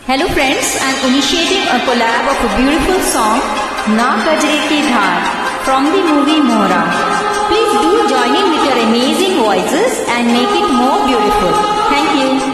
Hello friends, I am initiating a collab of a beautiful song, Na Kajre Ki Dhaar, from the movie Mohra. Please do join in with your amazing voices and make it more beautiful. Thank you.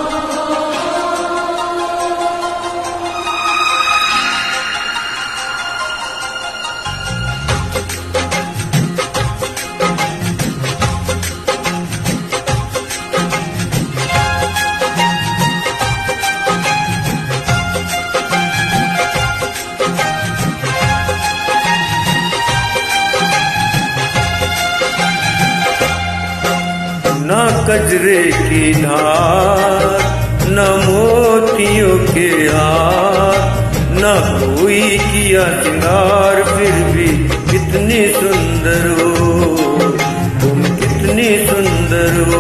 ना कजरे की धार, न मोतियों के हार, न कोई किया श्रृंगार, फिर भी कितनी सुंदर हो तुम, कितनी सुंदर हो।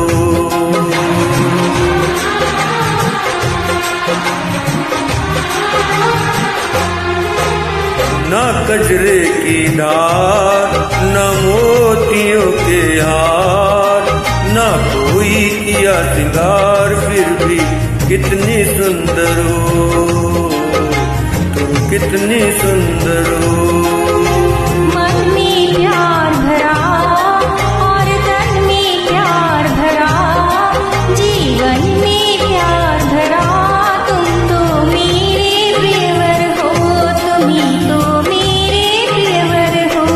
ना कजरे की धार, न मोतियों के हार, ना कोई किया श्रृंगार, फिर भी कितनी सुंदर हो तुम, कितनी सुंदर हो। मन में प्यार भरा और तन में प्यार भरा, जीवन में प्यार भरा, तुम तो मेरे प्रियवर हो, तुम ही तो मेरे प्रियवर हो।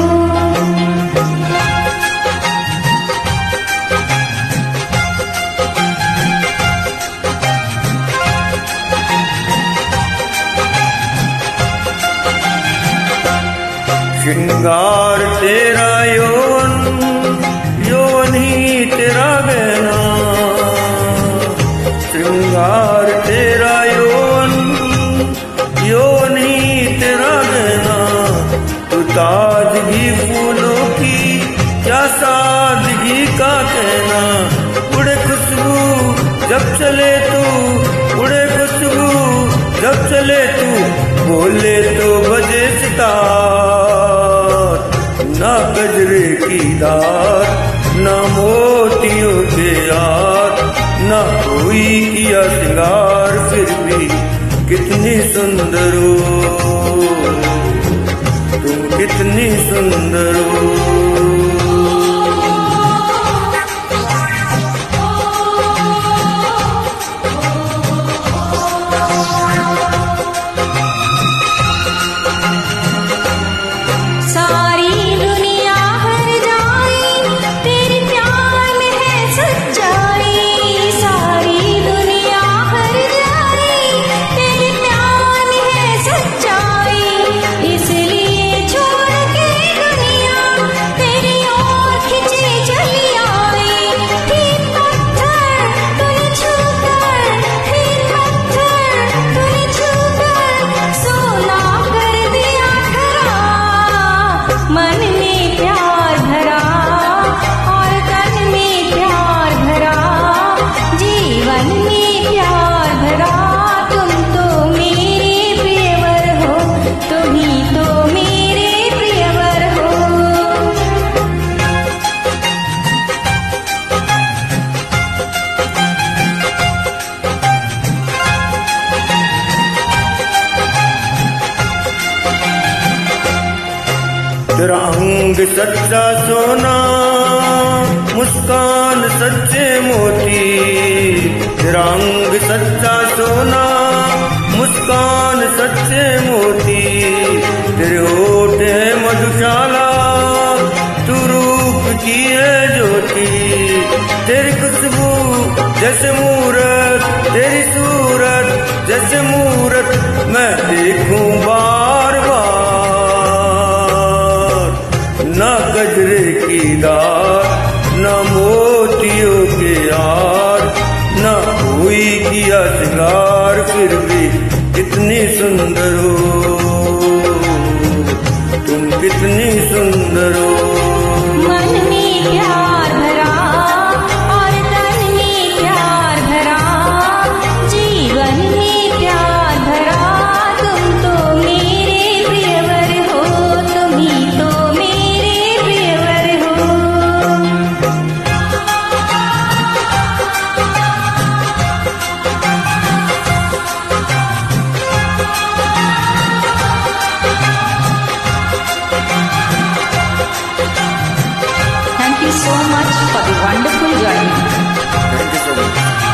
श्रृंगार तेरा यौवन, यौवन ही तेरा गहना, श्रृंगार तेरा यौवन, यौवन ही तेरा गहना। तू ताजगी फूलों की, क्या सादगी का कहना। उड़े खुशबू जब चले तू, उड़े खुशबू जब चले तू, बोले तो बजे सितार। ना गजरे की धार, ना मोतियों के हार, ना कोई किया श्रृंगार, फिर भी कितनी सुंदर हो तुम, कितनी सुंदर हो। रंग सच्चा सोना, मुस्कान सच्चे मोती, रंग सच्चा सोना, मुस्कान सच्चे मोती। तेरे होठ है मधुशाला, तू रूप की है ज्योति। तेरी खुशबू जैसे मूरत, तेरी सूरत जैसे मूरत, मैं देखूं बार बार। ना गजरे की धार, ना मोतियों के हार, ना कोई किया श्रृंगार, फिर भी कितनी सुंदर हो तुम, कितनी सुंदर हो। मन में प्यार भरा और तन में प्यार भरा, जीवन में प्यार भरा, तुम तो मेरे प्रियवर हो, तुम ही तो मेरे प्रियवर हो। so much for the wonderful journey. Thank you so much.